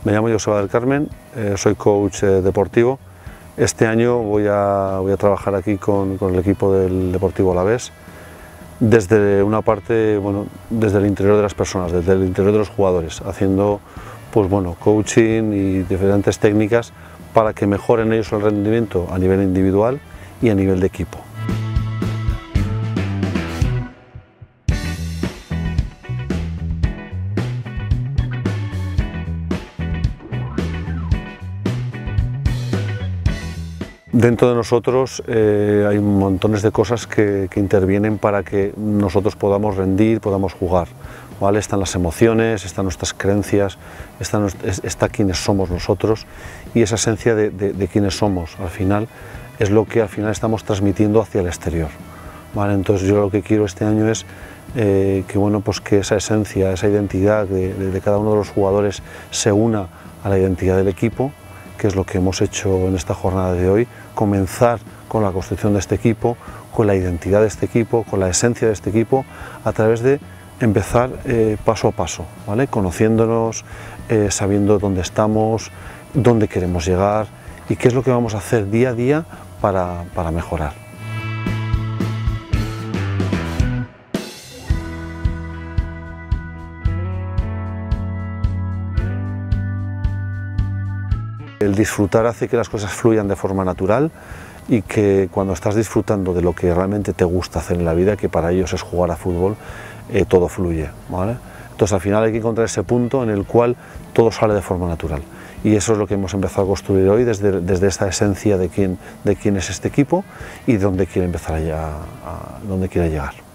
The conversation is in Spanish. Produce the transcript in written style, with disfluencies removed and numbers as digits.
Me llamo Joseba del Carmen, soy coach deportivo. Este año voy a trabajar aquí con el equipo del Deportivo Alavés, desde una parte, bueno, desde el interior de las personas, desde el interior de los jugadores, haciendo pues, bueno, coaching y diferentes técnicas para que mejoren ellos el rendimiento a nivel individual y a nivel de equipo. Dentro de nosotros hay montones de cosas que intervienen para que nosotros podamos rendir, podamos jugar, ¿vale? Están las emociones, están nuestras creencias, está quienes somos nosotros, y esa esencia de quienes somos al final es lo que al final estamos transmitiendo hacia el exterior, ¿vale? Entonces yo lo que quiero este año es que esa esencia, esa identidad de cada uno de los jugadores se una a la identidad del equipo, que es lo que hemos hecho en esta jornada de hoy, comenzar con la construcción de este equipo, con la identidad de este equipo, con la esencia de este equipo, a través de empezar paso a paso, ¿vale? Conociéndonos, sabiendo dónde estamos, dónde queremos llegar y qué es lo que vamos a hacer día a día para mejorar. El disfrutar hace que las cosas fluyan de forma natural y que cuando estás disfrutando de lo que realmente te gusta hacer en la vida, que para ellos es jugar a fútbol, todo fluye, ¿vale? Entonces al final hay que encontrar ese punto en el cual todo sale de forma natural, y eso es lo que hemos empezado a construir hoy desde esta esencia de quién es este equipo y dónde quiere empezar dónde quiere llegar.